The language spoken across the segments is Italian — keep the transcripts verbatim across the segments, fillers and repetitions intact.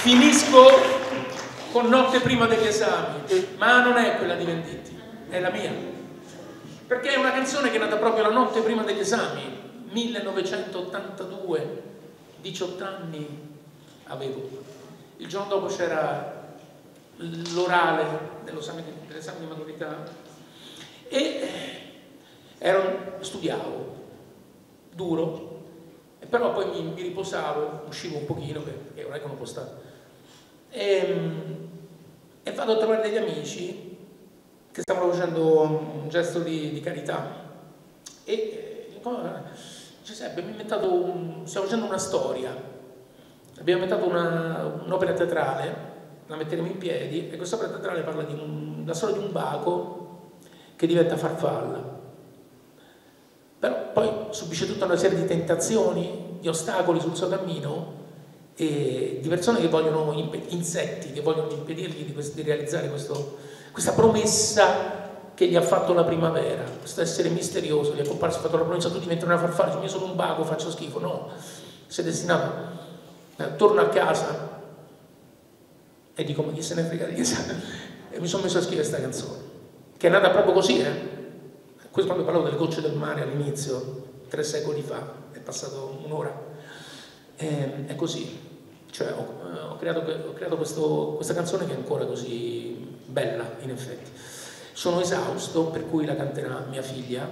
Finisco con Notte prima degli esami, ma non è quella di Venditti, è la mia, perché è una canzone che è nata proprio la notte prima degli esami, millenovecentottantadue, diciotto anni avevo. Il giorno dopo c'era l'orale dell'esame di maturità e ero, studiavo duro, però poi mi, mi riposavo, uscivo un pochino perché non è che non può stare. E, e vado a trovare degli amici che stavano facendo un gesto di, di carità e Giuseppe, abbiamo inventato un, stiamo facendo una storia, abbiamo inventato un'opera teatrale, la metteremo in piedi e questa opera teatrale parla di un, la storia di un baco che diventa farfalla, però poi subisce tutta una serie di tentazioni, di ostacoli sul suo cammino e di persone che vogliono, insetti, che vogliono impedirgli di, di realizzare questo, questa promessa che gli ha fatto la primavera, questo essere misterioso, gli è comparso, ha fatto la promessa, tu diventi una farfalla, io sono un baco, faccio schifo, no, sei destinato, eh, torno a casa e dico, ma chi se ne frega di che e mi sono messo a scrivere questa canzone, che è nata proprio così, eh? Questo quando parlavo delle gocce del mare all'inizio, tre secoli fa, è passato un'ora. Eh, è così, cioè ho, ho creato, ho creato questo, questa canzone che è ancora così bella in effetti. Sono esausto, per cui la canterà mia figlia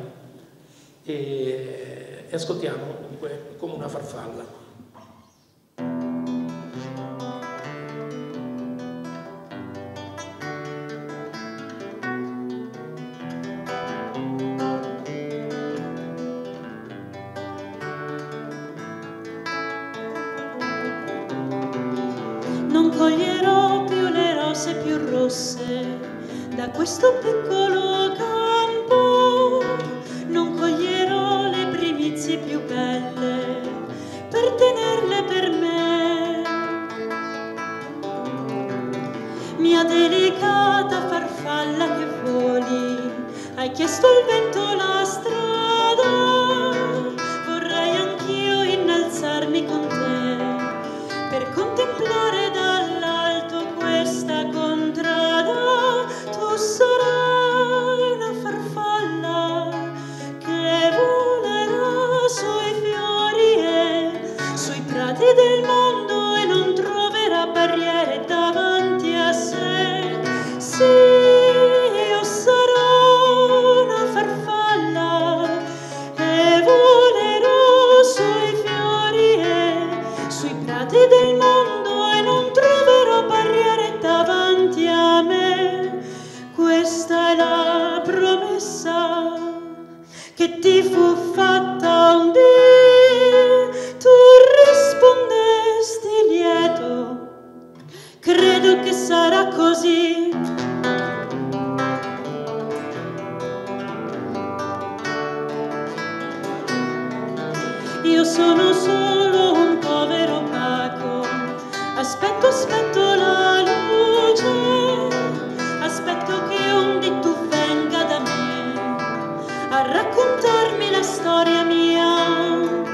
e, e ascoltiamo dunque Come una farfalla. Non coglierò più le rose più rosse da questo piccolo campo, non coglierò le primizie più belle per tenerle per me. Mia delicata farfalla che voli, hai chiesto al vento la strada, vorrei anch'io innalzarmi con te per contemplare dall'alto questa contrada. Tu sarai una farfalla che volerà sui fiori e sui prati del mondo e non troverà barriere davanti a sé. Sì, io sarò una farfalla e volerò sui fiori e sui prati del mondo e non troverò barriere davanti a me. Questa è la promessa che ti fu fatta un dì, tu rispondesti lieto, credo che sarà così. Io sono solo un povero baco, aspetto, aspetto la luce, aspetto che un dì tu venga da me a raccontarmi la storia mia.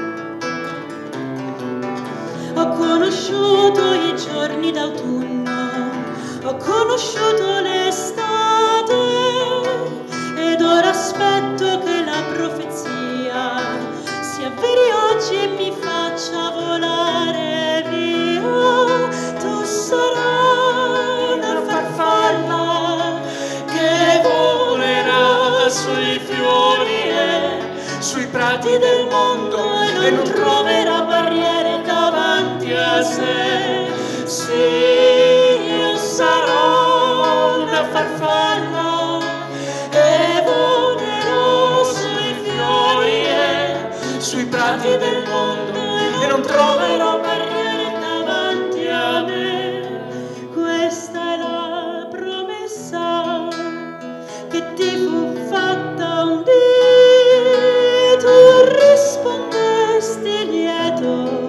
Ho conosciuto i giorni d'autunno, ho conosciuto l'estate ed ora aspetto che la profezia si avveri oggi e mi faccia volare via. Tu sarai una farfalla che volerà sui fiori e sui prati del mondo e non troverà barriere davanti a sé. Sì, io sarò una farfalla e volerò sui fiori e sui prati del mondo e non troverò barriere davanti a me. Questa è la promessa che ti fu fatta un dì, tu rispondesti lieto,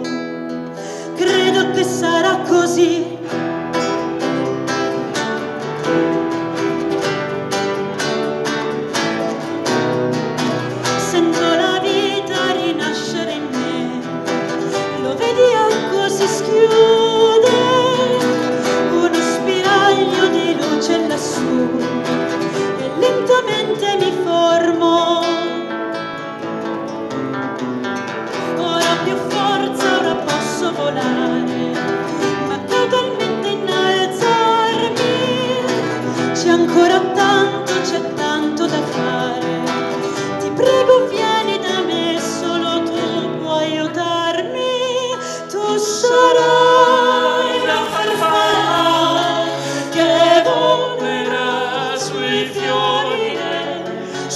credo che sarà così.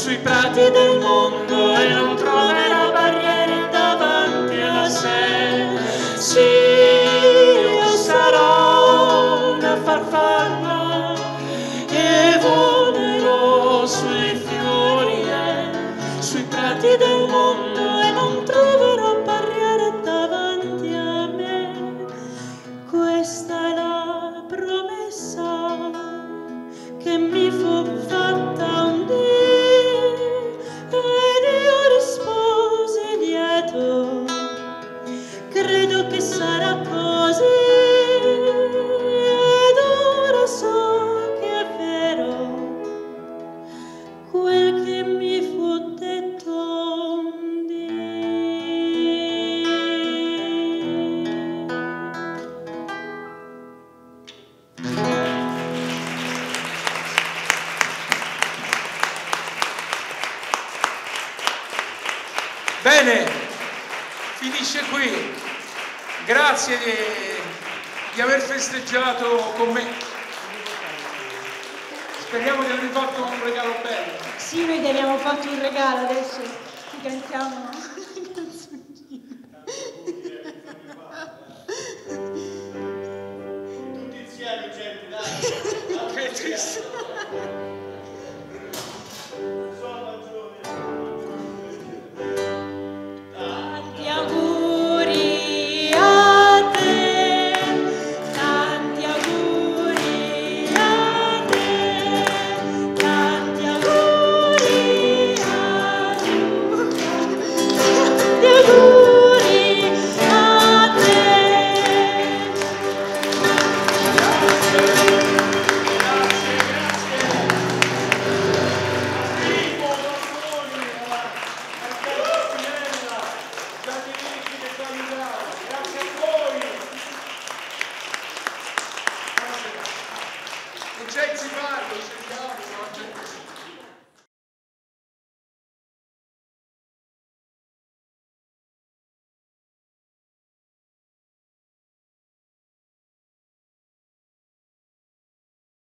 sui prati del mondo e non troverà barriere davanti a sé. Sì, io sarò una farfalla e volerò sui fiori e sui prati del mondo e non troverò barriere davanti a me. Questa è la promessa che mi fu fatta un dì ed io risposi lieto, credo che sarà così ed ora so che è vero quel che mi fu detto un dì. Bene, finisce qui. Grazie di, di aver festeggiato con me. Speriamo di aver fatto un regalo bello. Sì, noi ti abbiamo fatto un regalo, adesso ti cantiamo una canzoncina. Tutti insieme, gente, dai. Che triste.